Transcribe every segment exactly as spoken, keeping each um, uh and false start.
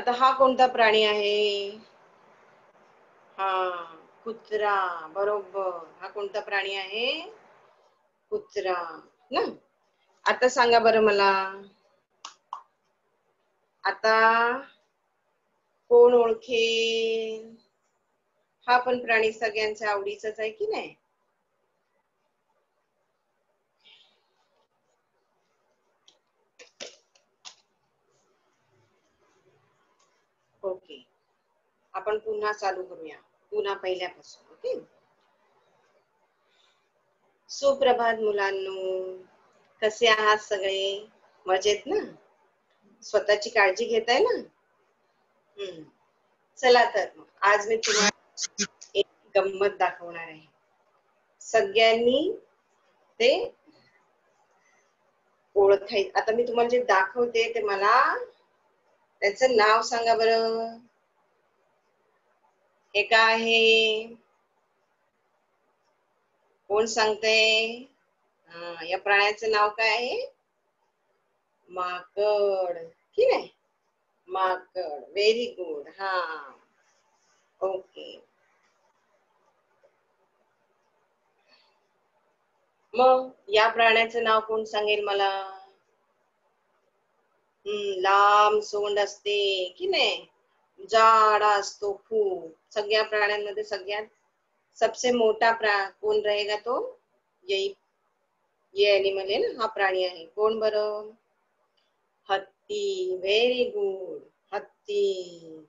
आता हा कोणता प्राणी आहे? हा, कुत्रा. बरोबर. हा कोणता प्राणी आहे? कुत्रा ना. आता सांगा बरं मला, आता कोण ओळखेल? हा पण प्राणी सगळ्यांच्या आवडीचाच आहे की नाही? ओके, आपण पुन्हा चालू करूया, पुन्हा पहिल्यापासून. ओके. सुप्रभात मुलांनो, कसे आहात सगळे? मजेत ना? स्वतःची काळजी घेताय ना? हम्म. चला तर आज मी तुम्हाला एक गंमत दाखवणार आहे. सगळ्यांनी ते ओळखाय. आता मी तुम्हाला जे दाखवते ते मला त्याचं नाव सांगा बरं. हे काय आहे? कोण सांगतंय? हा, या प्राण्याचं नाव काय आहे? माकड. की नाही? माकड. Very good. हा, ओके. मग या प्राण्याचं नाव कोण सांगेल मला? हम्म, लांब सोंड असते की नाही? जाडा असतो खूप. सगळ्या प्राण्यांमध्ये सगळ्यात सबसे मोठा प्रा कोण रहेगा? तो यही ये एनिमल है ना, हा प्राणी आहे. कोण बरं? हत्ती. Very good. हत्ती.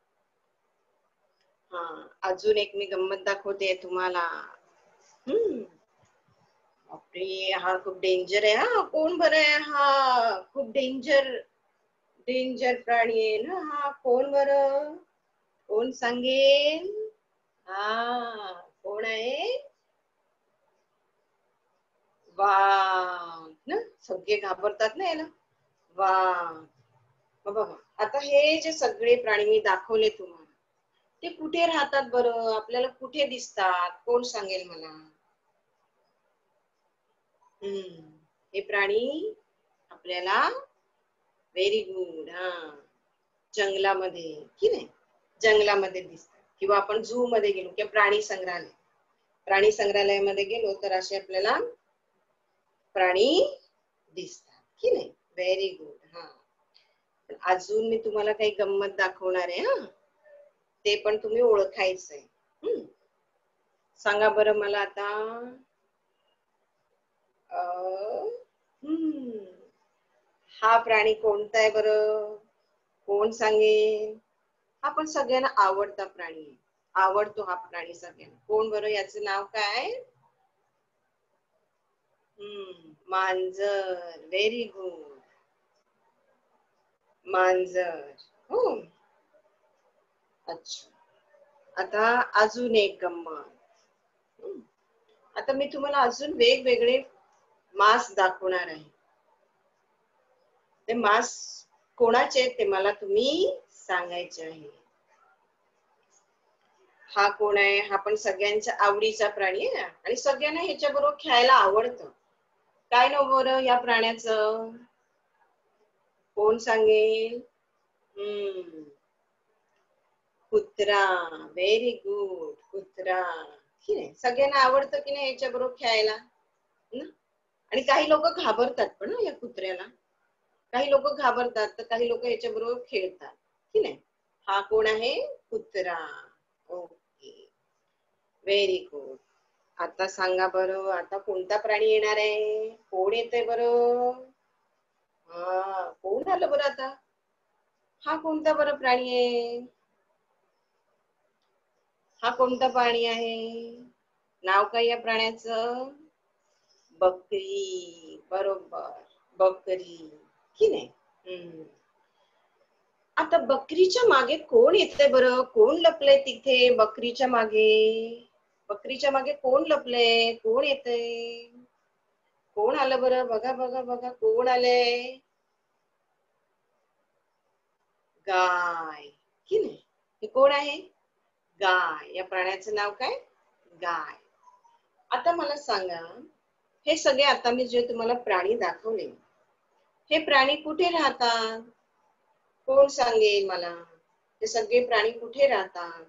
हा, अजून एक मी गंमत दाखवते तुम्हाला. हम्म, बापरे, हा खूप डेंजर आहे. हा, कोण बरं आहे? हा खूप डेंजर डेंजर प्राणी आहे ना हा. कोण बरं? कोण सांगेल? हा, कोण आहे? वाघ ना. सगळे घाबरतात ना याला. वाघ. बघा, आता हे जे सगळे प्राणी मी दाखवले तुम्हाला, ते कुठे राहतात बरं? आपल्याला कुठे दिसतात? कोण सांगेल मला? हम्म, हे प्राणी आपल्याला व्हेरी गुड हा जंगलामध्ये की नाही, जंगलामध्ये दिसतात. किंवा आपण झू मध्ये गेलो किंवा प्राणी संग्रहालय प्राणी संग्रहालयामध्ये गेलो तर असे आपल्याला प्राणी दिसतात की नाही. Very good. हा, अजून मी तुम्हाला काही गंमत दाखवणार आहे. हा, ते पण तुम्ही ओळखायचंय. हम्म, सांगा बरं मला आता. हम्म, हा प्राणी कोणता आहे बरं? कोण सांगेल? हा पण सगळ्यांना आवडता प्राणी आहे. आवडतो हा प्राणी सगळ्यांना. कोण बरं? याचं नाव काय? हम्म, मांजर. Very good. मांजर. हो, अच्छा. आता अजून एक गंमत. हम्म, आता मी तुम्हाला अजून वेगवेगळे मांस दाखवणार आहे. ते मांस कोणाचे ते मला तुम्ही सांगायचे आहे. हा कोण आहे? हा पण सगळ्यांच्या आवडीचा प्राणी आहे आणि सगळ्यांना ह्याच्या बरोबर खेळायला आवडतं. काय नाव बरं या प्राण्याचं? कोण सांगेल? हम्म, कुत्रा. Very good. कुत्रा. की नाही, सगळ्यांना आवडतं की नाही याच्या बरोबर खेळायला ना? आणि काही लोक घाबरतात पण या कुत्र्याला. काही लोक घाबरतात तर काही लोक याच्या बरोबर खेळतात की नाही. हा कोण आहे? कुत्रा. Okay, very good. आता सांगा बरं, आता कोणता प्राणी येणार आहे? कोण येतंय बरं? हा, कोण आलं बरं आता? हा कोणता बरं प्राणी आहे? हा कोणता प्राणी आहे? नाव काय या प्राण्याचं? बकरी. बरोबर, बकरी की नाही. हम्म, आता बकरीच्या मागे कोण येतंय बरं? कोण लपलंय तिथे बकरीच्या मागे? बकरीच्या मागे कोण लपलंय? कोण येतंय? कोण आलं बरं? बघा बघा बघा, कोण आलंय? गाय की नाही. हे कोण आहे? गाय. या प्राण्याचं नाव काय? गाय. आता मला सांगा, हे सगळे आता मी जे तुम्हाला प्राणी दाखवले, हे प्राणी कुठे राहतात? कोण सांगेल मला हे सगळे प्राणी कुठे राहतात?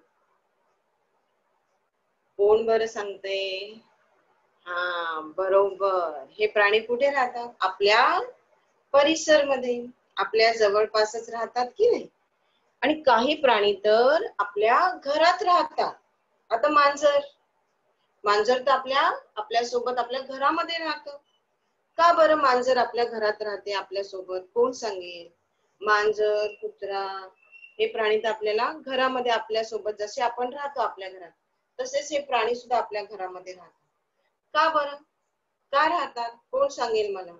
कोण बरं सांगते? हा बरोबर, हे प्राणी कुठे राहतात? आपल्या परिसर मध्ये, आपल्या जवळपासच राहतात की नाही? आणि काही प्राणी तर आपल्या घरात राहतात. आता मांजर मांजर तर आपल्या आपल्या सोबत आपल्या घरामध्ये राहतं. का बरं मांजर आपल्या घरात राहते आपल्या सोबत? कोण सांगेल? मांजर, कुत्रा हे प्राणी तर आपल्याला घरामध्ये आपल्या सोबत जसे आपण राहतो आपल्या घरात, तसेच हे प्राणी सुद्धा आपल्या घरामध्ये राहतात. का बरं? का राहतात? कोण सांगेल मला?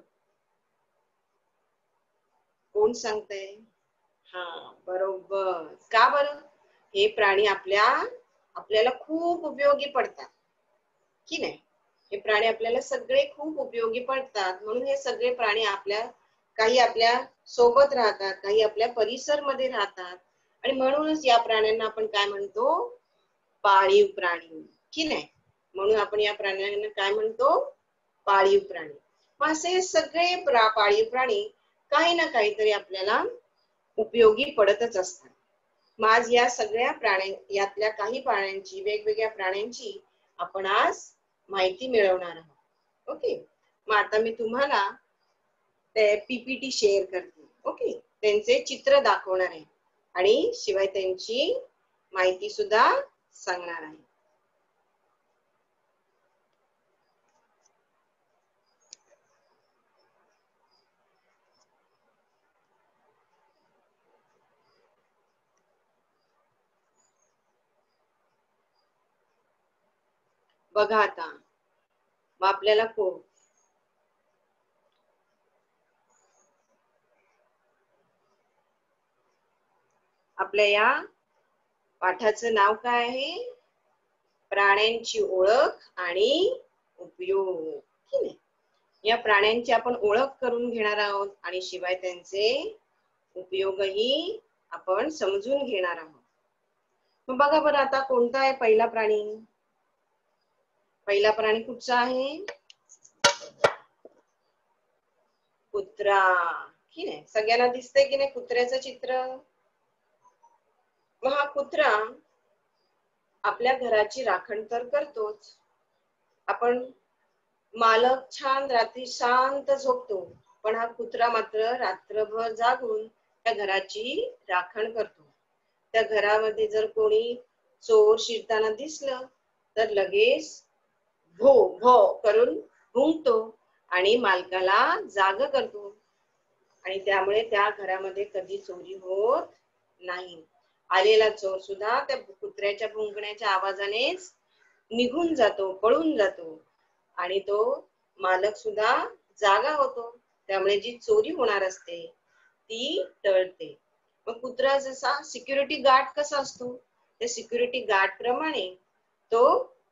कोण सांगतंय? हा बरोबर. का बरं? हे प्राणी आपल्या आपल्याला खूप उपयोगी पडतात की नाही? हे प्राणी आपल्याला सगळे खूप उपयोगी पडतात, म्हणून हे सगळे प्राणी आपल्या काही आपल्या सोबत राहतात, काही आपल्या परिसर मध्ये राहतात, आणि म्हणूनच या प्राण्यांना आपण काय म्हणतो? पाळीव प्राणी की नाही? म्हणून आपण या प्राण्यांना काय म्हणतो? पाळीव प्राणी. मग असे सगळे पाळीव प्राणी काही ना काहीतरी आपल्याला उपयोगी पडतच असतात. मग आज या सगळ्या प्राण्या यातल्या काही प्राण्यांची वेगवेगळ्या प्राण्यांची आपण आज माहिती मिळवणार आहोत. ओके, मग आता मी तुम्हाला ते पीपीटी शेअर करते. ओके, त्यांचे चित्र दाखवणार आहे आणि शिवाय त्यांची माहिती सुद्धा सांगणार आहे. बघा आता, मग आपल्याला कोण आपल्या या पाठाचं नाव काय आहे? प्राण्यांची ओळख आणि उपयोग की नाही? या प्राण्यांची आपण ओळख करून घेणार आहोत आणि शिवाय त्यांचे उपयोगही आपण समजून घेणार आहोत. मग बघा बरं, आता कोणता आहे पहिला प्राणी? पहिला प्राणी कुठचा आहे? कुत्रा की नाही? सगळ्यांना दिसतंय की नाही कुत्र्याचं चित्र? मग हा कुत्रा आपल्या घराची राखण तर करतोच. आपण मालक छान रात्री शांत झोपतो, पण हा कुत्रा मात्र रात्रभर जागून त्या घराची राखण करतो. त्या घरामध्ये जर कोणी चोर शिरताना दिसलं तर लगेच भो भो करून भुंकतो आणि मालकाला जाग करतो, आणि त्यामुळे त्या घरामध्ये कधी चोरी होत नाही. आलेला चोर सुद्धा त्या कुत्र्याच्या भुंकण्याच्या आवाजानेच निघून जातो, पळून जातो, आणि तो मालक सुद्धा जागा होतो. त्यामुळे जी चोरी होणार असते ती टळते. मग कुत्रा जसा सिक्युरिटी गार्ड कसा असतो, त्या सिक्युरिटी गार्ड प्रमाणे तो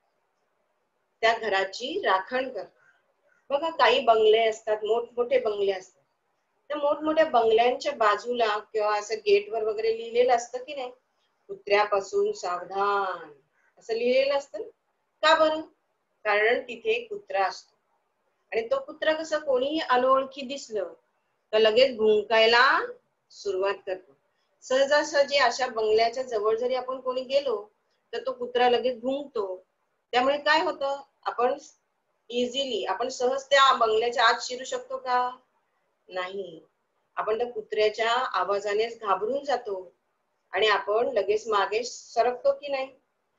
त्या घराची राखण करतो. बघा, काही बंगले असतात, मोठमोठे बंगले असतात. त्या मोठमोठ्या बंगल्यांच्या बाजूला किंवा असं गेटवर वगैरे लिहिलेलं असतं की नाही, कुत्र्यापासून सावधान असं लिहिलेलं असतं. का बरं? कारण तिथे कुत्रा असतो, आणि तो कुत्रा कसा कोणीही अनोळखी दिसलं तर लगेच भुंकायला सुरुवात करतो. सहजासहजी अशा बंगल्याच्या जवळ जरी आपण कोणी गेलो तर तो कुत्रा लगेच भुंकतो. त्यामुळे काय होतं, आपण इझिली आपण सहज त्या बंगल्याच्या आत शिरू शकतो का? नाही. आपण त्या कुत्र्याच्या आवाजानेच घाबरून जातो आणि आपण लगेच मागे सरकतो की नाही?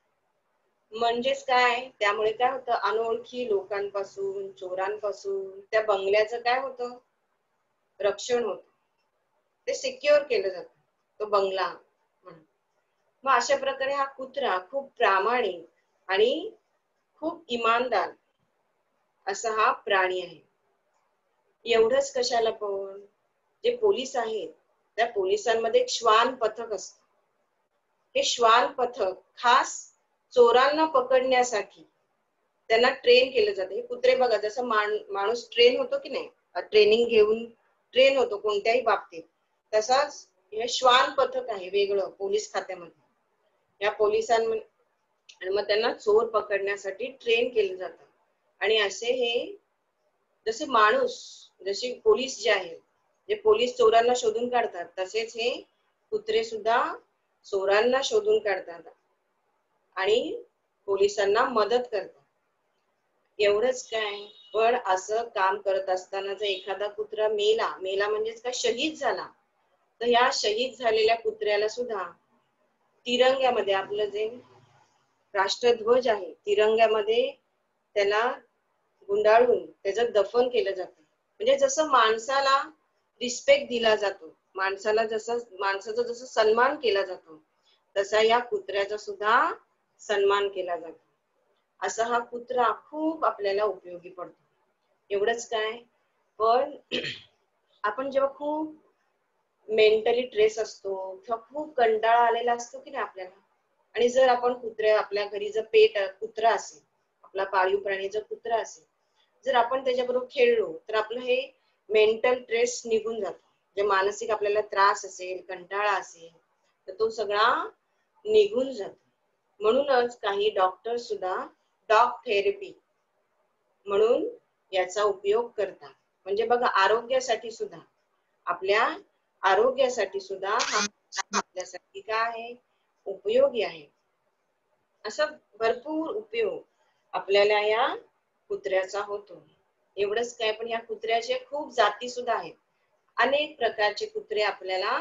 म्हणजेच काय, त्यामुळे काय होतं, अनोळखी लोकांपासून, चोरांपासून त्या बंगल्याचं काय होतं, रक्षण होतं. ते सिक्युअर केलं जातं, तो बंगला म्हणून. मग अशा प्रकारे हा कुत्रा खूप प्रामाणिक आणि खूप इमानदार असा हा प्राणी आहे. एवढंच कशाला, पण जे पोलीस आहेत त्या पोलिसांमध्ये एक श्वान पथक असतं. हे श्वान पथक खास चोरांना पकडण्यासाठी त्यांना ट्रेन केलं जातं. हे कुत्रे बघा, जसं माणूस ट्रेन होतो की नाही, ट्रेनिंग घेऊन ट्रेन होतो कोणत्याही बाबतीत, तसाच हे श्वान पथक आहे वेगळं पोलीस खात्यामध्ये. या पोलिसांमध्ये आणि मग त्यांना चोर पकडण्यासाठी ट्रेन केलं जातं. आणि असे हे जसे माणूस, जसे पोलीस जे आहेत, जे पोलीस चोरांना शोधून काढतात, तसेच हे कुत्रे सुद्धा चोरांना शोधून काढतात आणि पोलिसांना मदत करतात. एवढंच काय, पण असं काम करत असताना जर एखादा कुत्रा मेला मेला म्हणजेच काय, शहीद झाला, तर या शहीद झालेल्या कुत्र्याला सुद्धा तिरंग्यामध्ये, आपलं जे राष्ट्रध्वज आहे तिरंग्यामध्ये, त्याला गुंडाळून त्याचं दफन केलं जातं. म्हणजे जसं माणसाला रिस्पेक्ट दिला जातो, माणसाला जसं माणसाचा जसं सन्मान केला जातो, तसा या कुत्र्याचा सुद्धा सन्मान केला जातो. असा हा कुत्रा खूप आपल्याला उपयोगी पडतो. एवढंच काय, पण आपण जेव्हा खूप मेंटली ट्रेस असतो किंवा खूप कंटाळा आलेला असतो की नाही आपल्याला, आणि जर आपण कुत्र्या आपल्या घरी जर पेट कुत्रा असेल, आपला पाळीव प्राणी जर कुत्रा असेल, जर आपण त्याच्याबरोबर खेळलो तर आपलं हे मेंटल ट्रेस निघून जातो. जे मानसिक आपल्याला त्रास असेल, कंटाळा असेल, तर तो सगळा निघून जातो. म्हणूनच काही डॉक्टर सुद्धा डॉग थेरपी म्हणून याचा उपयोग करतात. म्हणजे बघा, आरोग्यासाठी सुद्धा, आपल्या आरोग्यासाठी सुद्धा हा आपल्यासाठी काय आहे, उपयोगी आहे. असं भरपूर उपयोग आपल्याला या कुत्र्याचा होतो. एवढंच काय, पण या कुत्र्याचे खूप जाती सुद्धा आहेत. अनेक प्रकारचे कुत्रे आपल्याला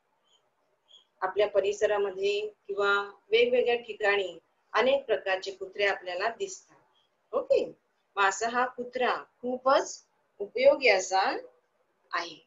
आपल्या परिसरामध्ये किंवा वेगवेगळ्या ठिकाणी अनेक प्रकारचे कुत्रे आपल्याला दिसतात. ओके, मग असा हा कुत्रा खूपच उपयोगी असा आहे.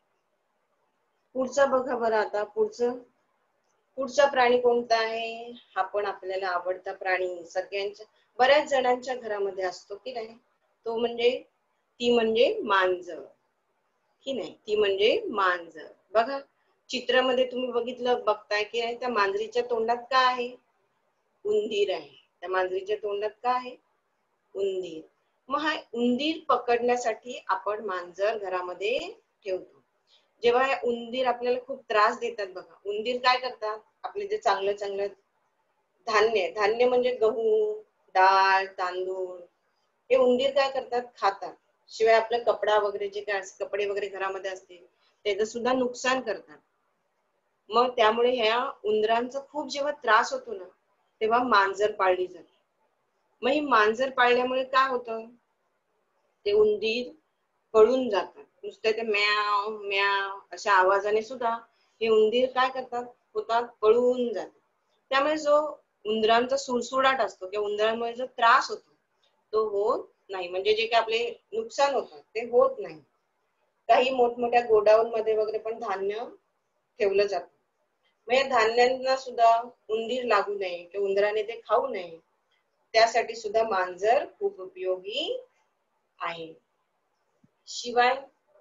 पुढचं बघा बरं, आता पुढचं पुढचा प्राणी कोणता आहे? हा पण आपल्याला आवडता प्राणी, सगळ्यांच्या बऱ्याच जणांच्या घरामध्ये असतो की नाही, तो म्हणजे ती म्हणजे मांजर की नाही, ती म्हणजे मांजर. बघा, चित्रामध्ये तुम्ही बघितलं बघताय की नाही, त्या मांजरीच्या तोंडात काय आहे? उंदीर आहे. त्या मांजरीच्या तोंडात काय आहे? उंदीर. मग हा उंदीर पकडण्यासाठी आपण मांजर घरामध्ये ठेवतो. जेव्हा हे उंदीर आपल्याला खूप त्रास देतात बघा, उंदीर काय करतात, आपले जे चांगलं चांगलं धान्य, धान्य म्हणजे गहू, डाळ, तांदूळ, हे उंदीर काय करतात, खातात. शिवाय आपलं कपडा वगैरे जे काय कपडे वगैरे घरामध्ये असतील त्याचं सुद्धा नुकसान करतात. मग त्यामुळे ह्या उंदरांचा खूप जेव्हा त्रास होतो ना, तेव्हा मांजर पाळली जाते. मग ही मांजर पाळल्यामुळे काय होतं, ते उंदीर पळून जातात. नुसते ते म्याव म्याव अशा आवाजाने सुद्धा हे उंदीर काय करतात, होतात, पळून जातात. त्यामुळे जो उंदरांचा सुळसुळाट असतो किंवा उंदरांमुळे जो त्रास होतो तो होत नाही. म्हणजे जे काही आपले नुकसान होतं ते होत नाही. काही मोठमोठ्या गोडाऊन मध्ये वगैरे पण धान्य ठेवलं जातं. मग या धान्यांना सुद्धा उंदीर लागू नये किंवा उंदराने ते खाऊ नये, त्यासाठी सुद्धा मांजर खूप उपयोगी आहे. शिवाय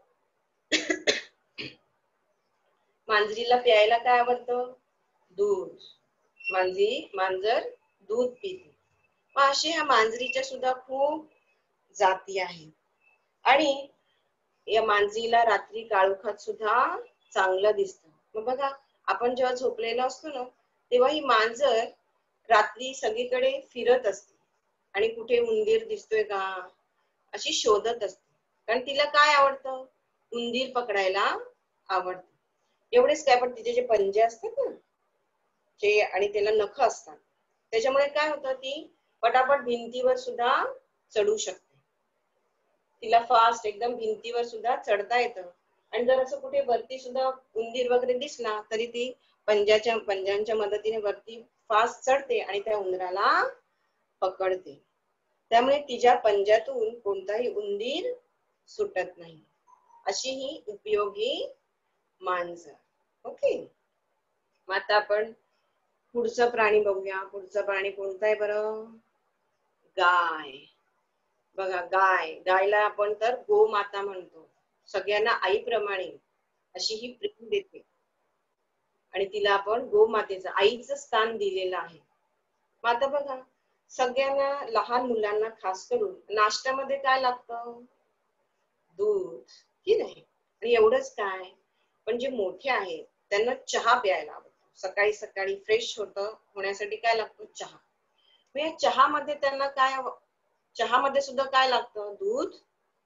मांजरीला प्यायला काय आवडतं? दूध. मांजरी मांजर दूध पिते. मग अशा ह्या मांजरीच्या सुद्धा खूप जाती आहेत. आणि या मांजरीला रात्री काळोखात सुद्धा चांगलं दिसतं. मग बघा, आपण जेव्हा झोपलेलो असतो ना, तेव्हा ही मांजर रात्री सगळीकडे फिरत असते आणि कुठे उंदीर दिसतोय का अशी शोधत असते. कारण तिला काय आवडतं, उंदीर पकडायला आवडतं. एवढेच काय, पण तिचे जे पंजे असतात ना, जे आणि त्याला नख असतात, त्याच्यामुळे काय होतं, ती पटापट भिंतीवर सुद्धा चढू शकते. तिला फास्ट एकदम भिंतीवर सुद्धा चढता येतं. आणि जर असं कुठे वरती सुद्धा उंदीर वगैरे दिसला तरी ती पंजाच्या पंजांच्या मदतीने वरती फास्ट चढते आणि त्या उंदराला पकडते. त्यामुळे तिच्या पंजातून कोणताही उंदीर सुटत नाही. अशी ही उपयोगी मांजर. ओके, मग आता आपण पुढचा प्राणी बघूया. पुढचा प्राणी कोणता आहे बरं? गाय. बघा, गाय, गायला आपण तर गोमाता म्हणतो. सगळ्यांना आईप्रमाणे अशी ही प्रेम देते आणि तिला आपण गोमातेचं, आईचं स्थान दिलेलं आहे. मग आता बघा, सगळ्यांना, लहान मुलांना खास करून नाश्त्यामध्ये काय लागतं? दूध, की नाही? आणि एवढंच काय, पण जे मोठे आहेत त्यांना चहा प्यायला आवडतो. सकाळी सकाळी फ्रेश होतं होण्यासाठी काय लागतं? चहा. मग या चहामध्ये त्यांना काय, चहामध्ये सुद्धा काय लागतं? दूध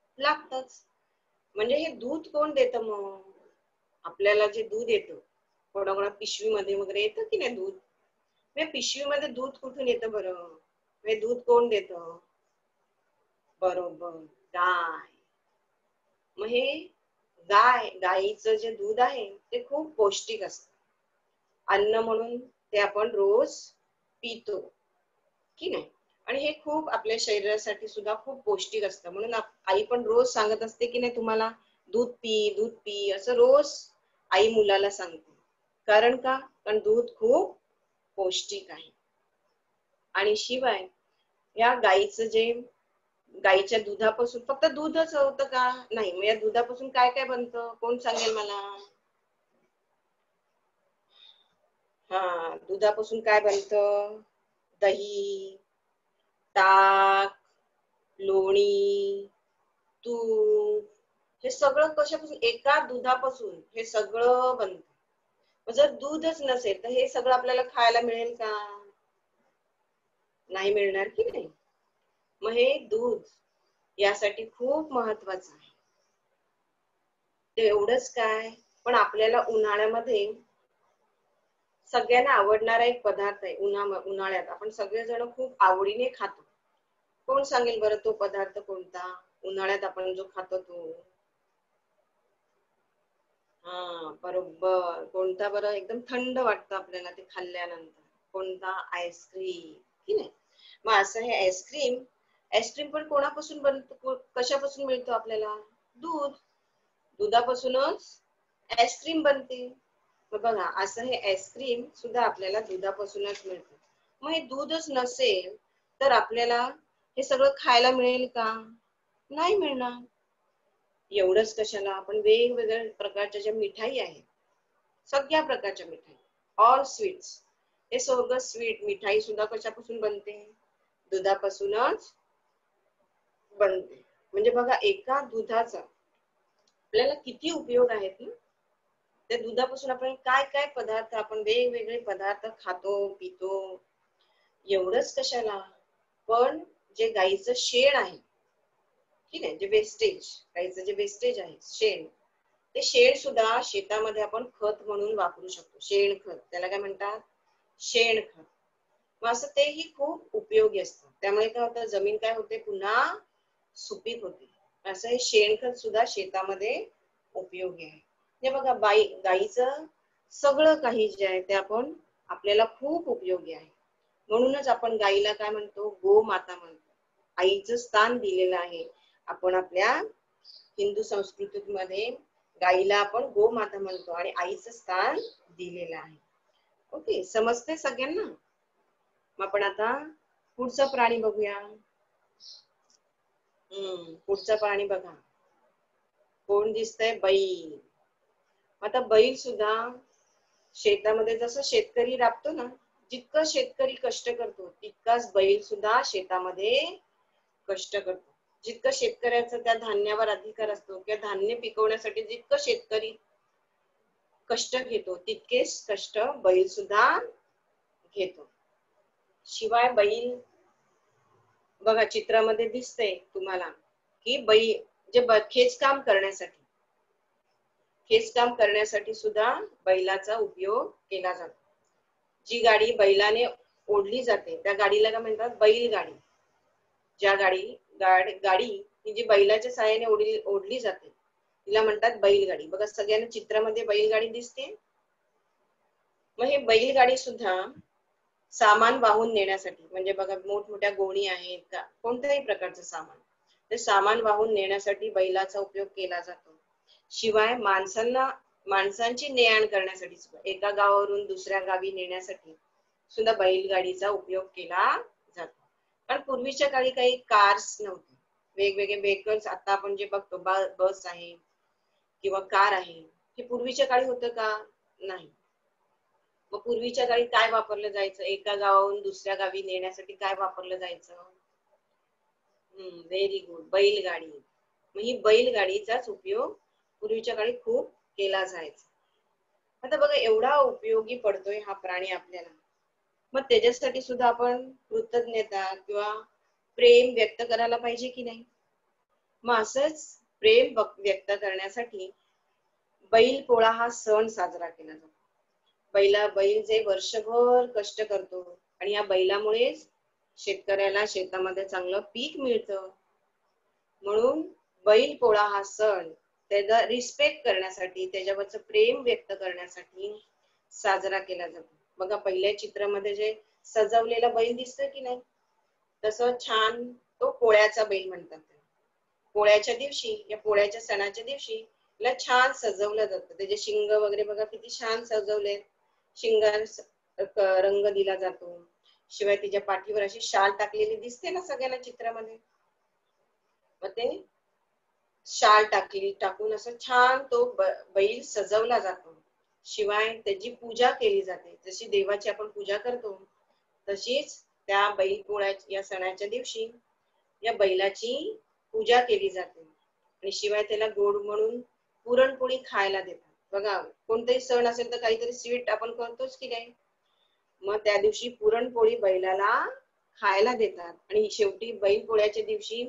लागतंच. म्हणजे हे दूध कोण देतं? मग आपल्याला जे दूध येतं कोणाकोणा पिशवीमध्ये वगैरे येतं की नाही दूध. मग पिशवीमध्ये दूध कुठून येतं बरं? हे दूध कोण देतं? बरोबर, गाय. मग हे गाय गाईचं जे दूध आहे ते खूप पौष्टिक असतं. अन्न म्हणून ते आपण रोज पितो की नाही. आणि हे खूप आपल्या शरीरासाठी सुद्धा खूप पौष्टिक असतं. म्हणून आई पण रोज सांगत असते की नाही तुम्हाला दूध पी दूध पी असं रोज आई मुलाला सांगते. कारण का? कारण दूध खूप पौष्टिक आहे. आणि शिवाय या गाईचं जे गाईच्या दुधापासून फक्त दूधच होतं का? नाही. मग या दुधापासून काय काय बनतं कोण सांगेल मला? हा, दुधापासून काय बनतं? दही, ताक, लोणी, तूप, हे सगळं कशापासून? एका दुधापासून हे सगळं बनतं. जर दूधच नसेल तर हे सगळं आपल्याला खायला मिळेल का? नाही मिळणार की नाही. मग हे दूध यासाठी खूप महत्वाचं आहे. तेवढंच काय, पण आपल्याला उन्हाळ्यामध्ये सगळ्यांना आवडणारा एक पदार्थ आहे. उन्हा उन्हाळ्यात आपण सगळेजण खूप आवडीने खातो. कोण सांगेल बरं तो पदार्थ कोणता? उन्हाळ्यात आपण जो खातो तो. हा, बरोबर. कोणता बरं? एकदम थंड वाटतं आपल्याला ते खाल्ल्यानंतर. कोणता? आईस्क्रीम की नाही. मग असं हे आईस्क्रीम आईस्क्रीम पण कोणापासून बनतं? कशापासून मिळतं आपल्याला? दूध. दुधापासूनच आईस्क्रीम बनते. मग बघा असं हे आईस्क्रीम सुद्धा आपल्याला दुधापासूनच मिळतं. मग हे दूधच नसेल तर आपल्याला हे सगळं खायला मिळेल का? नाही मिळणार. एवढंच कशाला, आपण वेगवेगळ्या प्रकारच्या ज्या मिठाई आहेत, सगळ्या प्रकारच्या मिठाई, ऑल स्वीट्स, हे सगळं स्वीट मिठाई सुद्धा कशापासून बनते? दुधापासूनच बनते. म्हणजे बघा एका दुधाचा आपल्याला किती उपयोग आहेत ना. त्या दुधापासून आपण काय काय पदार्थ, आपण वेगवेगळे पदार्थ खातो पितो. एवढंच कशाला, पण जे गाईचं शेण आहे की नाही, जे वेस्टेज, गाईचं जे वेस्टेज आहे शेण, ते शेण सुद्धा शेतामध्ये आपण खत म्हणून वापरू शकतो. शेणखत, त्याला काय म्हणतात? शेणखत. मग असं तेही खूप उपयोगी असतं. त्यामुळे काय होतं, जमीन काय होते, पुन्हा सुपीक होते. असं हे शेणखत सुद्धा शेतामध्ये उपयोगी आहे. हे बघा, बाई गाईचं सगळं काही जे आहे ते आपण आपल्याला खूप उपयोगी आहे. म्हणूनच आपण गाईला काय म्हणतो? गोमाता म्हणतो. आईचं स्थान दिलेलं आहे. आपण आपल्या हिंदू संस्कृतीमध्ये गाईला आपण गोमाता म्हणतो आणि आईचं स्थान दिलेलं आहे. ओके, समजते सगळ्यांना? मग आपण आता पुढचा प्राणी बघूया. हम्म पुढचा प्राणी बघा, कोण दिसतंय? बैल. आता बैल सुद्धा शेतामध्ये जसं शेतकरी राबतो ना, जितकं शेतकरी कष्ट करतो तितकाच बैल सुद्धा शेतामध्ये कष्ट करतो. जितकं शेतकऱ्याचं त्या धान्यावर अधिकार असतो किंवा धान्य पिकवण्यासाठी जितकं शेतकरी कष्ट घेतो तितकेच कष्ट बैल सुद्धा घेतो. शिवाय बैल बघा चित्रामध्ये दिसतंय तुम्हाला की बैल जे खेच काम करण्यासाठी खेच काम करण्यासाठी सुद्धा बैलाचा उपयोग केला जातो. जी गाडी बैलाने ओढली जाते त्या गाडीला काय म्हणतात? बैलगाडी. ज्या गाडी गाडी गाडी ही जी बैलाच्या सहाय्याने ओढली ओढली जाते तिला म्हणतात बैलगाडी. बघा सगळ्यांना चित्रामध्ये बैलगाडी दिसते. मग हे बैलगाडी सुद्धा सामान वाहून नेण्यासाठी, म्हणजे बघा मोठमोठ्या गोणी आहेत का कोणत्याही प्रकारचं सामान, ते सामान वाहून नेण्यासाठी बैलाचा उपयोग केला जातो. शिवाय माणसांना माणसांची ने-आण करण्यासाठी सुद्धा, एका गावावरून दुसऱ्या गावी नेण्यासाठी सुद्धा बैलगाडीचा उपयोग केला जातो. कारण पूर्वीच्या काळी काही कार्स नव्हते, वेगवेगळे व्हेकल्स आता आपण जे बघतो बस आहे किंवा कार आहे, हे पूर्वीच्या काळी होतं का? नाही. मग पूर्वीच्या काळी काय वापरलं जायचं? एका गावावरून दुसऱ्या गावी नेण्यासाठी काय वापरलं जायचं? हम्म व्हेरी गुड, बैलगाडी. मग ही बैलगाडीचाच उपयोग पूर्वीच्या काळी खूप केला जायचा. आता बघा एवढा उपयोगी पडतोय हा प्राणी आपल्याला, मग त्याच्यासाठी सुद्धा आपण कृतज्ञता किंवा प्रेम व्यक्त करायला पाहिजे की नाही. मग असंच प्रेम व्यक्त करण्यासाठी बैल पोळा हा सण साजरा केला जातो. बैला बैल जे वर्षभर कष्ट करतो आणि या बैलामुळेच शेतकऱ्याला शेतामध्ये चांगलं पीक मिळतं. म्हणून बैल पोळा हा सण त्याचा रिस्पेक्ट करण्यासाठी, त्याच्यावरचं प्रेम व्यक्त करण्यासाठी साजरा केला जातो. बघा पहिल्या चित्रामध्ये जे सजवलेला बैल दिसतोय की नाही, तसं छान तो पोळ्याचा बैल म्हणतात. पोळ्याच्या दिवशी, या पोळ्याच्या सणाच्या दिवशी याला छान सजवलं जातं. त्याचे शिंग वगैरे बघा किती छान सजवले, शिंगांना रंग दिला जातो. शिवाय तिच्या पाठीवर अशी शाल टाकलेली दिसते ना सगळ्यांना चित्रामध्ये, मग ते शाल टाकली टाकून असं छान तो बैल सजवला जातो. शिवाय त्याची पूजा केली जाते. जशी देवाची आपण पूजा करतो तशीच त्या बैल पोळ्या या सणाच्या दिवशी या बैलाची पूजा केली जाते. आणि शिवाय त्याला गोड म्हणून पुरणपोळी खायला देतात. बघा कोणताही सण असेल तर काहीतरी स्वीट आपण करतोच की नाही, मग त्या दिवशी पुरणपोळी बैलाला खायला देतात. आणि शेवटी बैल पोळ्याच्या दिवशी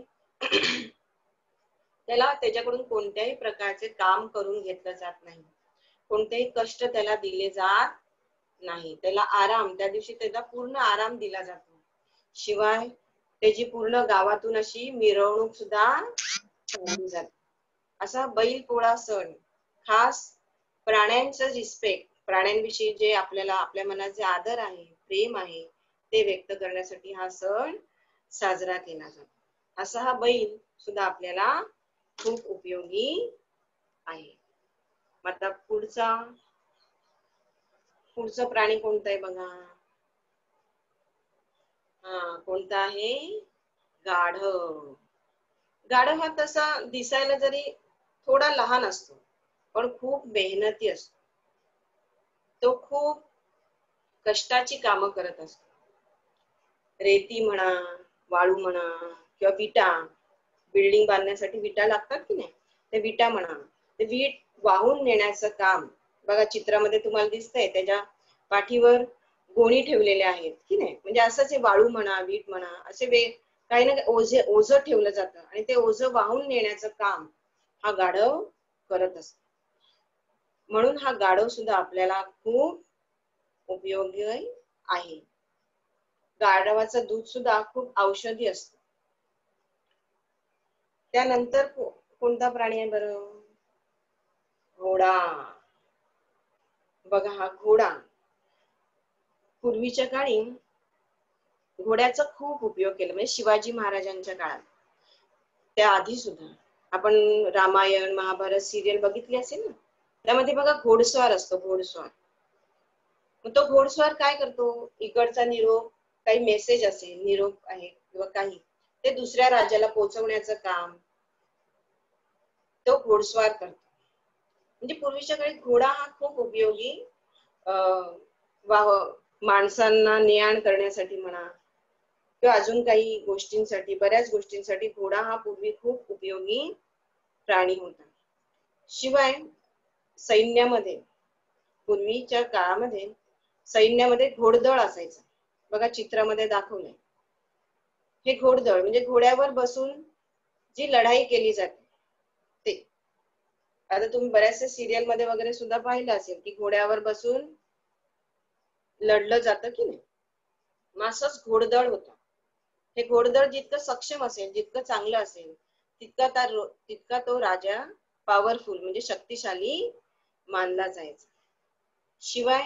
त्याला त्याच्याकडून कोणत्याही प्रकारचे काम करून घेतलं जात नाही, कोणतेही कष्ट त्याला दिले जात नाही. त्याला आराम, त्या दिवशी त्याला पूर्ण आराम दिला जातो. शिवाय त्याची पूर्ण गावातून अशी मिरवणूक सुद्धा काढली जाते. असा बैल पोळा सण खास प्राण्यांचं रिस्पेक्ट, प्राण्यांविषयी जे आपल्याला आपल्या मनात जे आदर आहे, प्रेम आहे, ते व्यक्त करण्यासाठी हा सण साजरा केला जातो. असा हा बैल सुद्धा आपल्याला खूप उपयोगी आहे. आता पुढचा पुढचा प्राणी कोणता आहे बघा. हा कोणता आहे, गाढव. गाढव हा तसा दिसायला जरी थोडा लहान असतो पण खूप मेहनती असतो. तो खूप कष्टाची कामं करत असतो. रेती म्हणा, वाळू म्हणा किंवा विटा, बिल्डिंग बांधण्यासाठी विटा लागतात की नाही, ते विटा म्हणा, ते वीट वाहून नेण्याचं काम बघा चित्रामध्ये तुम्हाला दिसतंय. त्याच्या पाठीवर गोणी ठेवलेले आहेत की नाही, म्हणजे असंच हे वाळू म्हणा, वीट म्हणा, असे वे काही ना ओझे ओझं ठेवलं जातं आणि ते ओझं वाहून नेण्याचं काम हा गाढव करत असतो. म्हणून हा गाढव सुद्धा आपल्याला खूप उपयोगी आहे. गाढवाचं दूध सुद्धा खूप औषधी असतं. त्यानंतर कोणता प्राणी आहे बरं, घोडा. बघा हा घोडा, पूर्वीच्या काळी घोड्याचा खूप उपयोग केला, म्हणजे शिवाजी महाराजांच्या काळात, त्या आधी सुद्धा आपण रामायण महाभारत सिरियल बघितली असेल ना, त्यामध्ये बघा घोडस्वार असतो, घोडस्वार. मग तो घोडस्वार काय करतो, इकडचा निरोप, काही मेसेज असेल, निरोप आहे किंवा काही, ते दुसऱ्या राजाला पोहोचवण्याचं काम तो घोडस्वार करतो. म्हणजे पूर्वीच्या काळी घोडा हा खूप उपयोगी अं वाह माणसांना ने आण करण्यासाठी म्हणा किंवा अजून काही गोष्टींसाठी, बऱ्याच गोष्टींसाठी घोडा हा पूर्वी खूप उपयोगी प्राणी होता. शिवाय सैन्यामध्ये, पूर्वीच्या काळामध्ये सैन्यामध्ये घोडदळ असायचं. बघा चित्रामध्ये दाखवलंय. हे घोडदळ म्हणजे घोड्यावर बसून जी लढाई केली जाते ते. आता तुम्ही बऱ्याचशा सिरियल मध्ये वगैरे सुद्धा पाहिलं असेल की घोड्यावर बसून लढलं जातं की नाही, मग असंच घोडदळ होतं. हे घोडदळ जितकं सक्षम असेल, जितकं चांगलं असेल, तितका तर तितका तो राजा पॉवरफुल म्हणजे शक्तिशाली मानला जायचा. शिवाय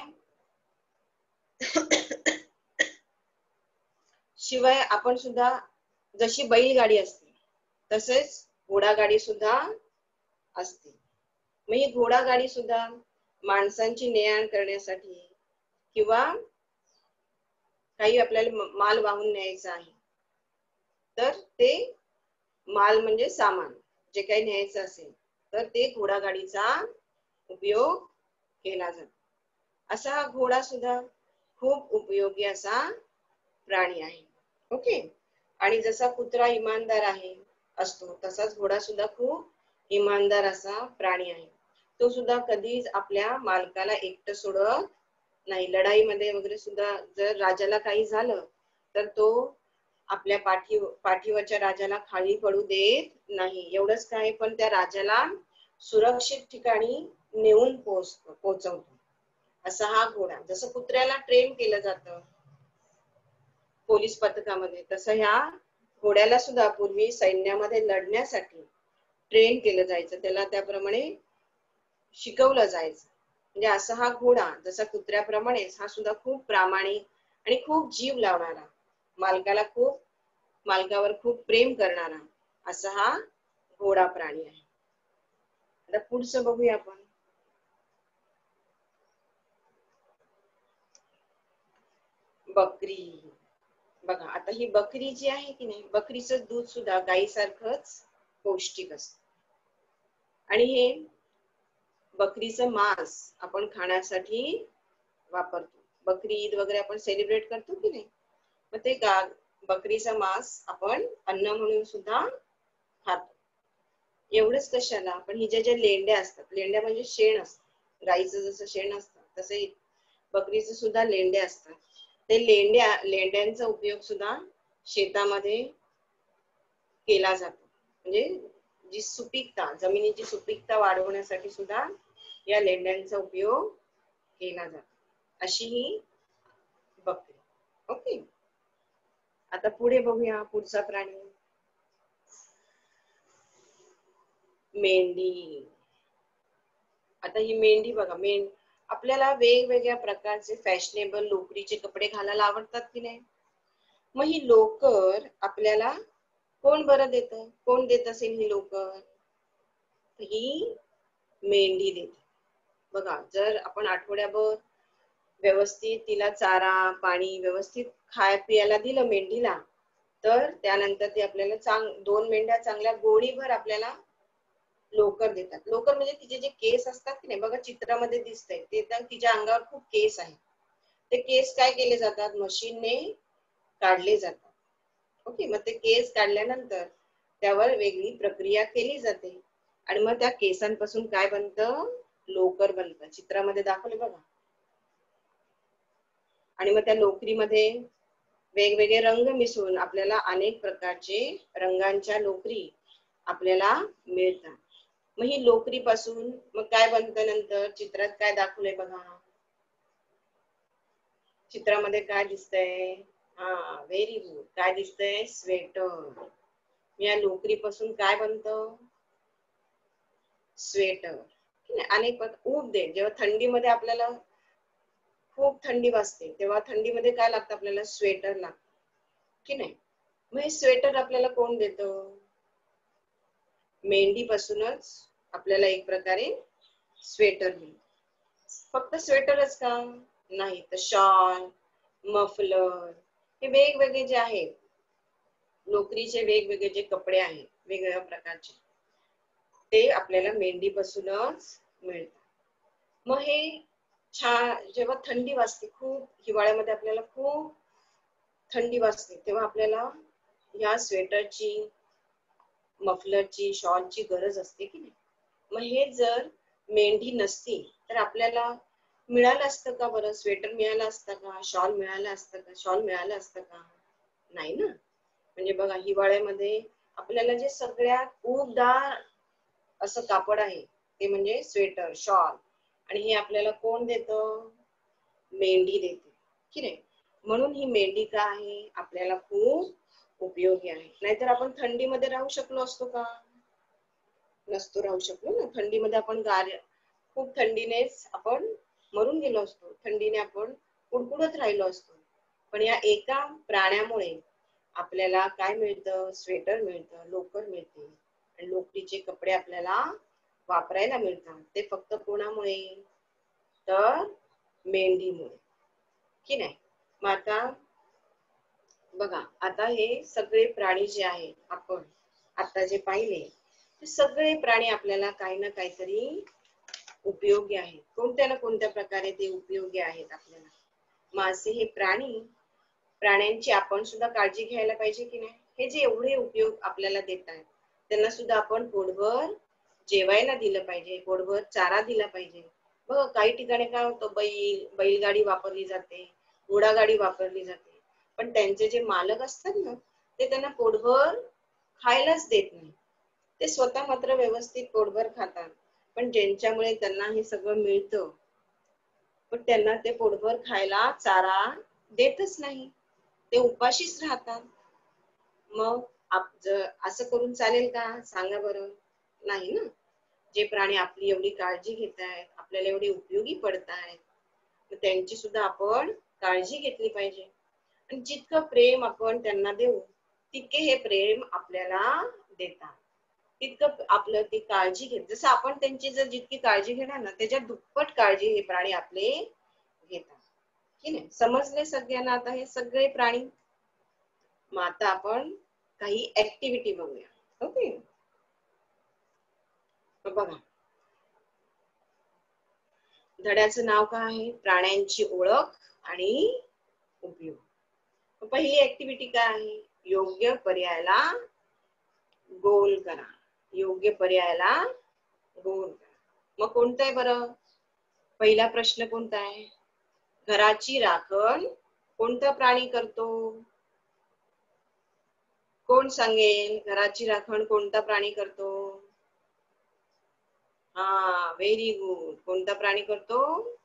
शिवाय आपण सुद्धा जशी बैलगाडी असते तसेच घोडागाडी सुद्धा असते. मग ही घोडागाडी सुद्धा माणसांची ने-आण करण्यासाठी किंवा काही आपल्याला माल वाहून न्यायचा आहे तर ते माल म्हणजे सामान जे काही न्यायचं असेल तर ते घोडागाडीचा उपयोग केला जातो. असा हा घोडा सुद्धा खूप उपयोगी असा प्राणी आहे. ओके. आणि जसा कुत्रा इमानदार आहे असतो तसाच घोडा सुद्धा खूप इमानदार असा प्राणी आहे. तो सुद्धा कधीच आपल्या मालकाला एकटं सोडत नाही. लढाईमध्ये वगैरे सुद्धा जर राजाला काही झालं तर तो आपल्या पाठी पाठीवरच्या राजाला खाली पडू देत नाही. एवढंच काय, पण त्या राजाला सुरक्षित ठिकाणी नेऊन पोहोचतो पोहोचवतो. असा हा घोडा. जसं कुत्र्याला ट्रेन केलं जातं पोलीस पथकामध्ये, तसं ह्या घोड्याला सुद्धा पूर्वी सैन्यामध्ये लढण्यासाठी ट्रेन केलं जायचं, त्याला त्याप्रमाणे शिकवलं जायचं. म्हणजे असा हा घोडा जसा कुत्र्याप्रमाणेच हा सुद्धा खूप प्रामाणिक आणि खूप जीव लावणारा, मालकाला खूप मालकावर खूप प्रेम करणारा असा हा घोडा प्राणी आहे. आता पुढचं बघूया आपण. बकरी. बघा आता ही बकरी जी आहे की नाही, बकरीचं दूध सुद्धा गाईसारखंच पौष्टिक असतं आणि हे बकरीचं मांस आपण खाण्यासाठी वापरतो. बकरी ईद वगैरे आपण सेलिब्रेट करतो की नाही, मग ते बकरीचं मांस आपण अन्न म्हणून सुद्धा खातो. एवढंच कशाला, पण ही ज्या ज्या लेंड्या असतात, लेंड्या म्हणजे शेण असतं, गाईचं जसं शेण असतं तसे बकरीचं सुद्धा लेंड्या असतात. ते लेंड्या लेंड्यांचा उपयोग सुद्धा शेतामध्ये केला जातो. म्हणजे जी सुपीकता, जमिनीची सुपीकता वाढवण्यासाठी सुद्धा या लेंड्यांचा उपयोग केला जातो. अशी ही बकरी. ओके, आता पुढे बघूया पुढचा प्राणी, मेंढी. आता ही मेंढी बघा, मेंढ आपल्याला वेगवेगळ्या प्रकारचे फॅशनेबल लोकरीचे कपडे घालायला आवडतात की नाही, मग ही लोकर आपल्याला कोण बरं देत, कोण देत असेल ही लोकर, ही मेंढी देते. बघा जर आपण आठवड्याभर व्यवस्थित तिला चारा पाणी व्यवस्थित खाय प्यायला दिलं मेंढीला, तर त्यानंतर ती आपल्याला चांग दोन मेंढ्या चांगल्या गोळीभर आपल्याला लोकर देतात. लोकर म्हणजे तिचे जे केस असतात की नाही, बघा चित्रामध्ये दिसतंय ते, तर तिच्या अंगावर खूप केस आहे. ते केस काय केले जातात, मशीनने काढले जातात. ओके, मग ते केस काढल्यानंतर त्यावर वेगळी प्रक्रिया केली जाते आणि मग त्या केसांपासून काय बनतं, लोकर बनतं. चित्रामध्ये दाखवले बघा. आणि मग त्या लोकरीमध्ये वेगवेगळे रंग मिसळून आपल्याला अनेक प्रकारचे रंगांच्या लोकरी आपल्याला मिळतात. मग ही लोकरी पासून मग काय बनतं, नंतर चित्रात काय दाखवलंय बघा, चित्रामध्ये काय दिसतंय, हा व्हेरी गुड, काय दिसतंय, स्वेटर. या लोकरी पासून काय बनतं, स्वेटर. अनेक ऊब दे, जेव्हा थंडीमध्ये आपल्याला खूप थंडी वाजते तेव्हा थंडीमध्ये काय लागतं आपल्याला, स्वेटर लागतं की नाही. मग हे स्वेटर आपल्याला कोण देतं, मेंढी पासूनच आपल्याला एक प्रकारे स्वेटर मिळतं. फक्त स्वेटरच का, नाही तर शॉल, मफलर, हे वेगवेगळे जे आहेत लोकरीचे वेगवेगळे जे कपडे आहेत वेगवेगळ्या प्रकारचे, ते आपल्याला मेंढी पासूनच मिळतात. मग हे छान जेव्हा थंडी वाजते, खूप हिवाळ्यामध्ये आपल्याला खूप थंडी वाजते, तेव्हा आपल्याला या स्वेटरची, मफलरची, शॉलची गरज असते की नाही. मग हे जर मेंढी नसती तर आपल्याला मिळालं असतं का बरं, स्वेटर मिळालं असतं का, शॉल मिळालं असतं का, शॉल मिळालं असतं का, नाही ना. म्हणजे बघा हिवाळ्यामध्ये आपल्याला जे सगळ्यात ऊबदार असं कापड आहे ते म्हणजे स्वेटर, शॉल, आणि हे आपल्याला कोण देतं, मेंढी देते की नाही. म्हणून ही मेंढी का आहे, आपल्याला खूप उपयोगी आहे. नाहीतर आपण थंडीमध्ये राहू शकलो असतो का, नसतो राहू शकलो ना. थंडीमध्ये आपण गार, खूप थंडीनेच आपण मरून गेलो असतो, थंडीने आपण कुडकुडत राहिलो असतो. पण या एका प्राण्यामुळे आपल्याला काय मिळतं, स्वेटर मिळतं, लोकर मिळते आणि लोकरीचे कपडे आपल्याला वापरायला मिळतात. ते फक्त कोणामुळे, तर मेंढीमुळे की नाही. मग आता बघा, आता हे सगळे प्राणी जे आहेत आपण आता जे पाहिले, ते सगळे प्राणी आपल्याला काही ना काहीतरी उपयोगी आहेत. कोणत्या ना कोणत्या प्रकारे ते उपयोगी आहेत आपल्याला. मासे हे प्राणी, प्राण्यांची आपण सुद्धा काळजी घ्यायला पाहिजे की नाही. हे जे एवढे उपयोग आपल्याला देत आहेत त्यांना सुद्धा आपण पोटभर जेवायला दिलं पाहिजे, पोटभर चारा दिला पाहिजे. बघ काही ठिकाणी काय होतं, बैल बैलगाडी वापरली जाते, घोडागाडी वापरली जाते, पण त्यांचे जे मालक असतात ना ते त्यांना पोटभर खायलाच देत नाही. ते स्वतः मात्र व्यवस्थित पोटभर खातात, पण ज्यांच्यामुळे त्यांना हे सगळं मिळतं पण त्यांना ते पोटभर खायला चारा देतच नाही, ते उपाशीच राहतात. मग आप जर असं करून चालेल का, सांगा बरं? नाही ना. जे प्राणी आपली एवढी काळजी घेत आहेत, आपल्याला एवढे उपयोगी पडत आहेत, तर त्यांची सुद्धा आपण काळजी घेतली पाहिजे. आणि जितकं प्रेम आपण त्यांना देऊ, तितके हे प्रेम आपल्याला देतात. तितकं आपलं ती काळजी घेत, जसं आपण त्यांची जर जितकी काळजी घेणार ना, त्याच्या दुप्पट काळजी हे प्राणी आपले घेतात. की नाही? समजले सगळ्यांना आता हे सगळे प्राणी? मग आता आपण काही ऍक्टिव्हिटी बघूया. ओके, बघा, धड्याचं नाव काय आहे? प्राण्यांची ओळख आणि उपयोग. पहिली ऍक्टिव्हिटी काय आहे? योग्य पर्यायाला गोल करा. योग्य पर्यायाला गोल करा. मग कोणतं आहे बरं? पहिला प्रश्न कोणता आहे? घराची राखण कोणता प्राणी करतो? कोण सांगेल? घराची राखण कोणता प्राणी करतो? हा, व्हेरी गुड. कोणता प्राणी करतो?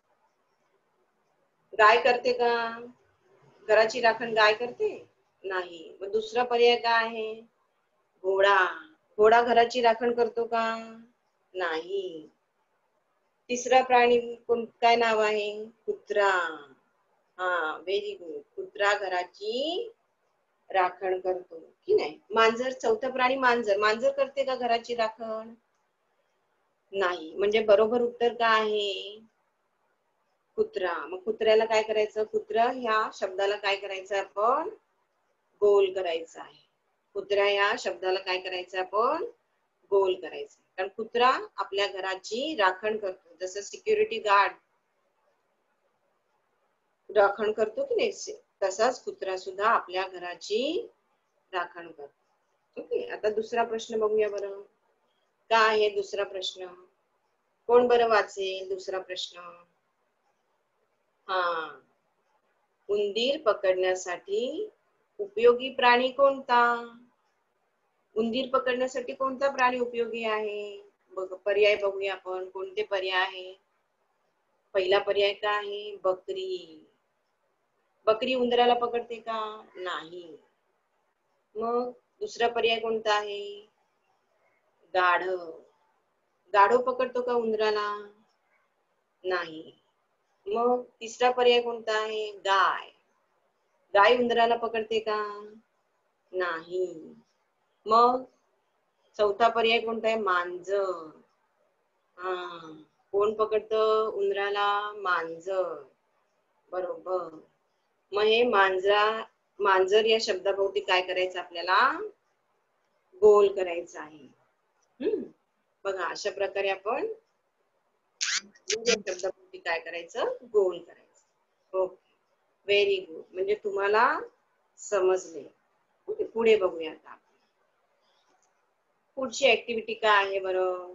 गाय करते का? घराची राखण गाय करते? नाही. मग दुसरा पर्याय काय आहे? घोडा. घोडा घराची राखण करतो का? नाही. तिसरा प्राणी कोण, काय नाव आहे? कुत्रा. हा, व्हेरी गुड. कुत्रा घराची राखण करतो की नाही? मांजर, चौथा प्राणी मांजर. मांजर करते का घराची राखण? नाही. म्हणजे बरोबर उत्तर काय आहे? कुत्रा. मग कुत्र्याला काय करायचं? कुत्रा ह्या शब्दाला काय करायचं आपण? गोल करायचं आहे. कुत्रा या शब्दाला काय करायचं आपण? गोल करायचं. कारण कुत्रा आपल्या घराची राखण करतो. जसं सिक्युरिटी गार्ड राखण करतो की नाही, तसाच कुत्रा सुद्धा आपल्या घराची राखण करतो. ओके, आता दुसरा प्रश्न बघूया बरं. काय आहे दुसरा प्रश्न? कोण बरं वाचेल दुसरा प्रश्न? हा, उंदीर पकडण्यासाठी उपयोगी प्राणी कोणता? उंदीर पकडण्यासाठी कोणता प्राणी उपयोगी आहे? बघ, पर्याय बघूया आपण. कोणते पर्याय आहे? पहिला पर्याय काय आहे? बकरी. बकरी उंदराला पकडते का? नाही. मग दुसरा पर्याय कोणता आहे? गाढव. गाढव पकडतो का उंदराला? नाही. मग तिसरा पर्याय कोणता आहे? गाय. गाय उंदराला पकडते का? नाही. मग चौथा पर्याय कोणता आहे? मांजर. हा, कोण पकडतं उंदराला? मांजर. बरोबर. मग हे मांजरा, मांजर या शब्दाभोवती काय करायचं आपल्याला? गोल करायचं आहे. हम्म, बघा, अशा प्रकारे आपण या शब्दाभोवती काय करायचं? गोल करायचं. Okay, very good. म्हणजे तुम्हाला समजले. ओके, पुढे बघूया आता. पुढची ऍक्टिव्हिटी काय आहे बरं?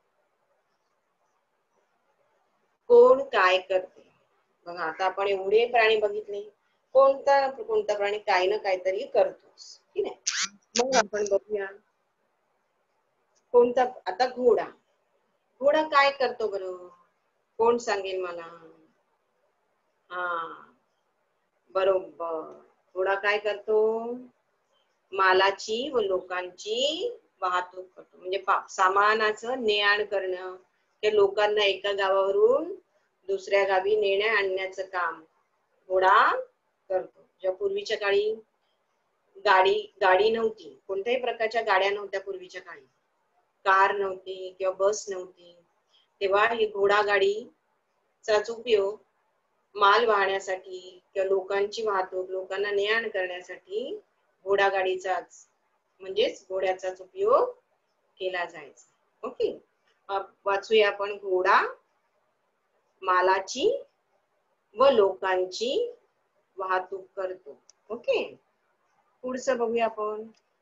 कोण काय करते? बघा, आता आपण एवढे प्राणी बघितले, कोणता कोणता प्राणी काही ना काहीतरी करतोच की नाही? मग आपण बघूया कोणता. आता घोडा. घोडा काय करतो बरं? कोण सांगेल मला? हा, बरोबर. घोडा काय करतो? मालाची व लोकांची वाहतूक करतो. म्हणजे सामानाचं ने आण करणं, ते लोकांना एका गावावरून दुसऱ्या गावी नेण्या आणण्याचं काम घोडा करतो. जेव्हा पूर्वीच्या काळी गाडी गाडी नव्हती, कोणत्याही प्रकारच्या गाड्या नव्हत्या पूर्वीच्या काळी, कार नव्हती किंवा बस नव्हती, तेव्हा ही घोडा गाडीचाच उपयोग माल वाहण्यासाठी किंवा लोकांची वाहतूक, लोकांना ने आण करण्यासाठी घोडागाडीचाच म्हणजेच घोड्याचाच उपयोग केला जायचा. ओके, वाचूया आपण. घोडा मालाची व लोकांची वाहतूक करतो. ओके, पुढचं बघूया आपण.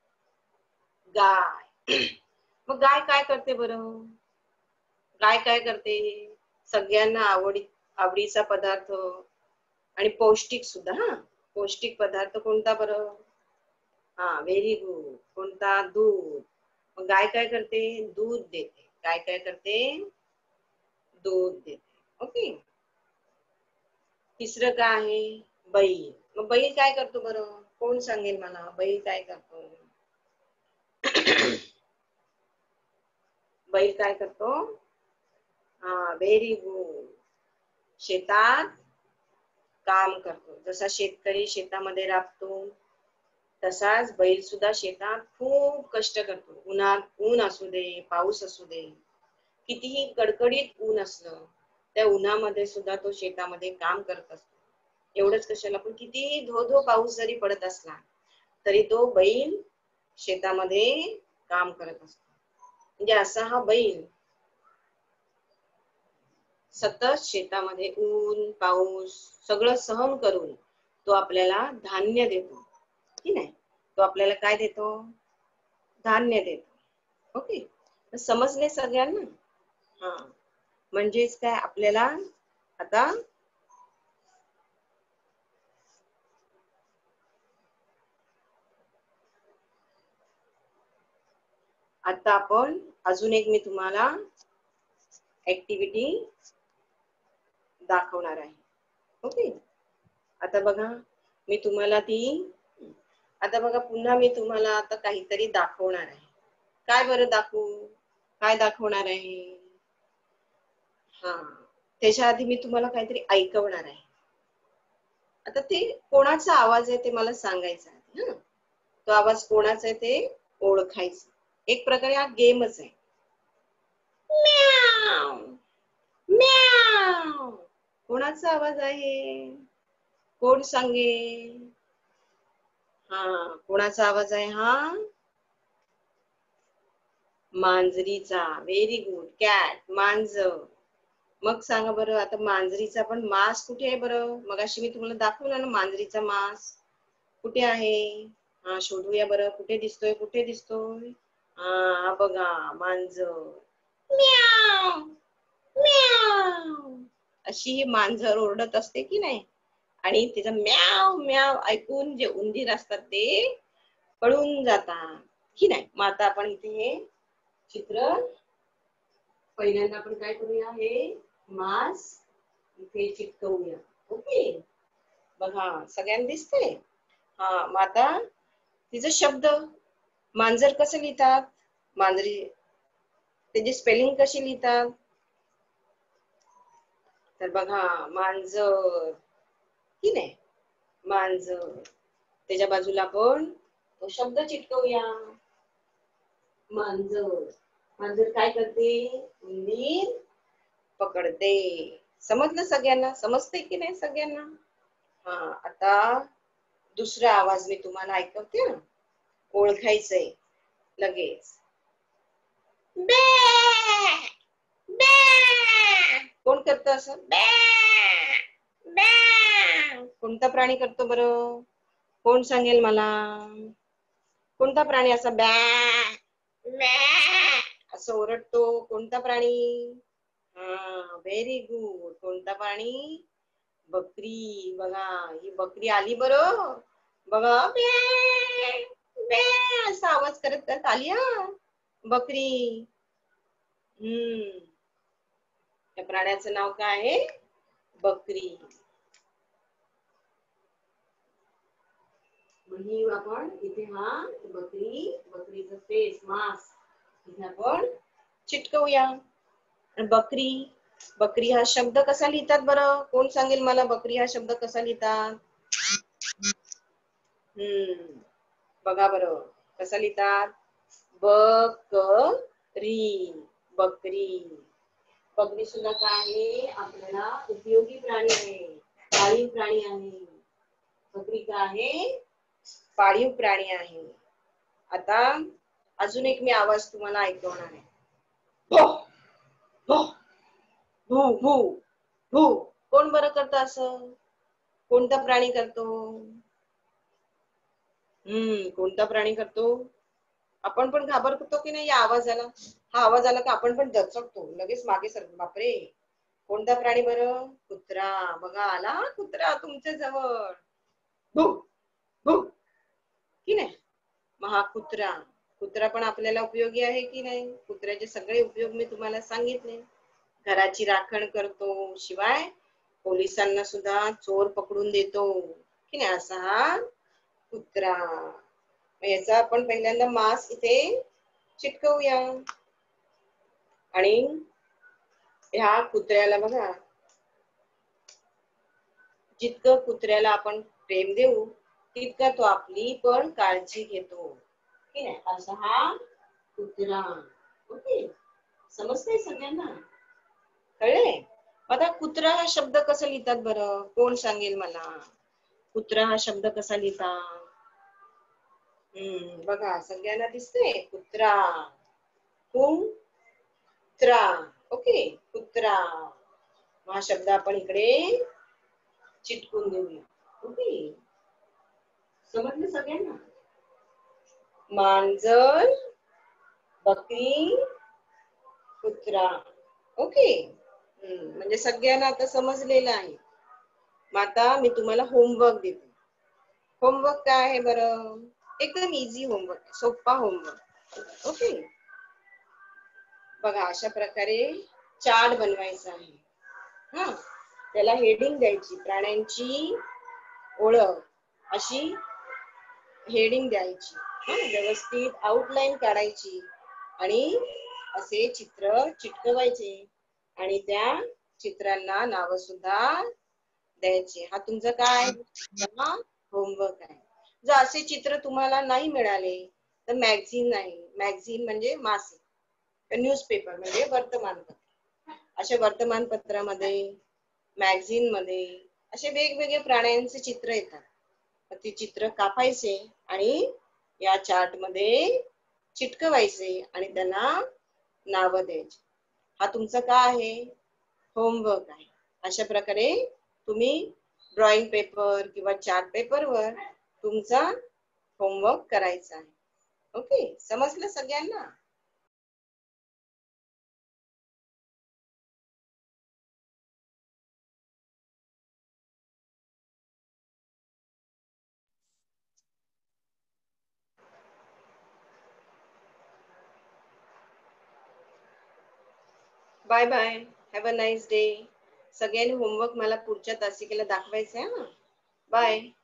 गाय. मग गाय काय करते बरं? गाय काय करते? सगळ्यांना आवडी आवडीचा पदार्थ आणि पौष्टिक सुद्धा. हा, पौष्टिक पदार्थ कोणता बरं? हा, व्हेरी गुड. कोणता? दूध. मग गाय काय करते? दूध देते. गाय काय करते? दूध देते. ओके, तिसरं काय आहे? बैल. मग बैल काय करतो बरं? कोण सांगेल मला बैल काय करतो? बैल काय करतो? हा, व्हेरी गुड. शेतात काम करतो. जसा शेतकरी शेतामध्ये राबतो तसाच बैल सुद्धा शेतात खूप कष्ट करतो. उन्हात ऊन असू दे, पाऊस असू दे, कितीही कडकडीत ऊन असलं त्या उन्हामध्ये सुद्धा तो शेतामध्ये काम करत असतो. एवढंच कशाला, पण कितीही धो धो पाऊस जरी पडत असला तरी तो बैल शेतामध्ये काम करत असतो. म्हणजे असा हा बैल सतत शेतामध्ये ऊन पाऊस सगळं सहन करून तो आपल्याला धान्य देतो की नाही. तो आपल्याला काय देतो? धान्य देतो. ओके, समजले सगळ्यांना? हा, म्हणजेच काय आपल्याला आता आता आपण अजून एक मी तुम्हाला ऍक्टिव्हिटी दाखवणार आहे. ओके, आता बघा मी तुम्हाला ती आता बघा पुन्हा मी तुम्हाला आता काहीतरी दाखवणार आहे. काय बरं दाखवू? काय दाखवणार आहे? हा, त्याच्या आधी मी तुम्हाला काहीतरी ऐकवणार आहे. आता ते कोणाचा आवाज आहे ते मला सांगायचं आहे. हा, तो आवाज कोणाचा आहे ते ओळखायचं. एक प्रकारे हा गेमच आहे. म्याव म्याव, कोणाचा आवाज आहे? कोण सांगेल? हा, कोणाचा आवाज आहे हा? मांजरीचा. Very good. कॅट, मांजर. मग सांगा बरं, आता मांजरीचा पण मांस कुठे आहे बरं? मगाशी मी तुम्हाला दाखवला ना मांजरीचा मांस कुठे आहे. हा, शोधूया बरं, कुठे दिसतोय? कुठे दिसतोय? हा बघा, मांजर. म्याव म्याव अशी ही मांजर ओरडत असते की नाही. आणि तिचं म्याव म्याव ऐकून जे उंदीर असतात ते पळून जातात की नाही. मग आता आपण इथे हे चित्र पहिल्यांदा आपण काय करूया, हे मांस इथे चिटकवूया. ओके, बघा सगळ्यांना दिसते. हा, मग आता तिचं शब्द मांजर कसं लिहितात? मांजरी त्याची स्पेलिंग कशी लिहितात? तर बघा, मांजर की नाही, मांजर. त्याच्या बाजूला आपण तो शब्द चिटकवूया, मांजर. मांजर काय करते? उंदीर पकडते. समजलं सगळ्यांना? समजते की नाही सगळ्यांना? हा, आता दुसरा आवाज मी तुम्हाला ऐकवते ना, ओळखायचंय लगेच. बे बे, कोण करत असं? बे बे, कोणता प्राणी करतो बरं? कोण सांगेल मला? कोणता प्राणी असा बॅ बॅ असं ओरडतो? कोणता प्राणी? हा, व्हेरी गुड. कोणता प्राणी? बकरी. बघा, ही बकरी आली बरं. बघा, बॅ बॅ असा आवाज करत करत आली हा बकरी. हम्म, त्या प्राण्याचं नाव काय आहे? बकरी. ही आपण इथे हा बकरी, बकरीचं फेस मांस इथे आपण चिटकवूया. बकरी, बकरी हा शब्द कसा लिहितात बरं? कोण सांगेल मला बकरी हा शब्द कसा लिहितात? हम्म, बघा बरं कसा लिहितात? बकरी, बकरी. बकरी सुद्धा काय आहे? आपल्याला उपयोगी प्राणी आहे, पाळीव प्राणी आहे. बकरी काय आहे? पाळीव प्राणी आहे. आता अजून एक मी आवाज तुम्हाला ऐकवणार आहे. भो भो भू भू भू, कोण बरं करतं असं? कोणता प्राणी करतो? हम्म, कोणता प्राणी करतो? आपण पण घाबरतो की नाही या आवाजाला? हा आवाज आला का आपण पण दचकतो, लगेच मागे सरतो. बापरे, कोणता प्राणी बरं? कुत्रा. बघा, आला कुत्रा तुमच्या जवळ. भू भू की नाही. मग हा कुत्रा, कुत्रा पण आपल्याला उपयोगी आहे की नाही? कुत्र्याचे सगळे उपयोग मी तुम्हाला सांगितले. घराची राखण करतो, शिवाय पोलिसांना सुद्धा चोर पकडून देतो की नाही, असा हा कुत्रा. याचा आपण पहिल्यांदा मास इथे चिटकवूया. आणि ह्या कुत्र्याला बघा, जितकं कुत्र्याला आपण प्रेम देऊ तितका तो आपली पण काळजी घेतो की नाही, असा हा कुत्रा. ओके, समजतंय सगळ्यांना? कळले? आता कुत्रा हा शब्द कसा लिहितात बरं, कोण सांगेल मला? कुत्रा हा शब्द कसा लिहितात? हम्म बघा, सगळ्यांना दिसतंय कुत्रा. कुत्रा. ओके, कुत्रा. हा शब्द आपण इकडे चिटकून देऊया. ओके, समजलं सगळ्यांना? मांजर, बकरी, कुत्रा. ओके, म्हणजे सगळ्यांना आता समजलेलं आहे. मग आता मी तुम्हाला होमवर्क देते. होमवर्क काय आहे बरं? एकदम इझी होमवर्क, सोपा होमवर्क. ओके, बघा अशा प्रकारे चार्ट बनवायचा आहे. हा, त्याला हेडिंग द्यायची, प्राण्यांची ओळख अशी हेडिंग द्यायची. व्यवस्थित आउटलाईन काढायची आणि असे चित्र चिटकवायचे आणि त्या चित्रांना नाव सुद्धा द्यायचे. हा तुमचा काय होमवर्क आहे. जर असे चित्र तुम्हाला नाही मिळाले तर मॅगझिन आहे, मॅगझिन म्हणजे मासिक, न्यूजपेपर म्हणजे वर्तमानपत्र. अशा वर्तमानपत्रामध्ये, मॅगझिन मध्ये असे वेगवेगळे प्राण्यांचे चित्र येतात. ते चित्र कापायचे आणि या चार्ट मध्ये चिटकवायचे आणि त्यांना नाव द्यायची. हा तुमचा काय आहे? होमवर्क आहे. अशा प्रकारे तुम्ही ड्रॉइंग पेपर किंवा चार्ट पेपरवर तुमचा होमवर्क करायचा आहे. ओके, समजलं सगळ्यांना? Bye bye, have a nice day. सगळ्यांनी होमवर्क मला पुढच्या तासिकेला दाखवायचं आहे ना. बाय.